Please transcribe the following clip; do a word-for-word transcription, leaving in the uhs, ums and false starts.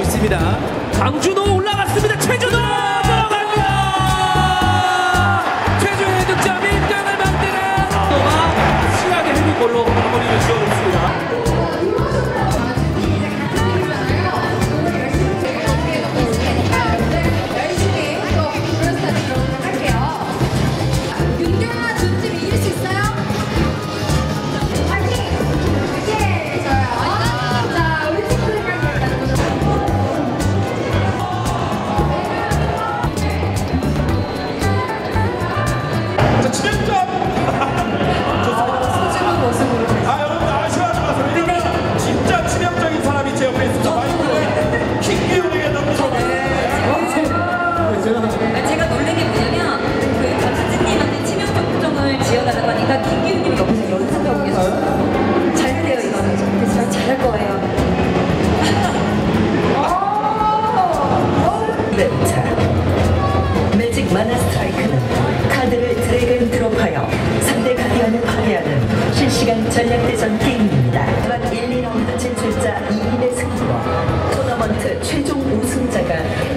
하고 있습니다. 강준호 올라갔습니다. 최준호 들어갑니다. 최준호의 득점 일 등을 만드는 또가 시하게 헤딩골로 마무리를 지어줬습니다. 제가 놀란 게 뭐냐면 그 감사진님한테 치명적 부정을 지어달라고 하니까 김기훈님이 옆에서 연습하고 계셨어요. 잘 돼요 이거는. 그래서 잘 잘할 거예요. 네, 자, 매직 마나 스트라이크는 카드를 드래그 앤 드롭하여 상대 가디언을 파괴하는 실시간 전략대전 게임입니다. 일, 이 라운드 진출자 이 인의 승부로 토너먼트 최종 우승자가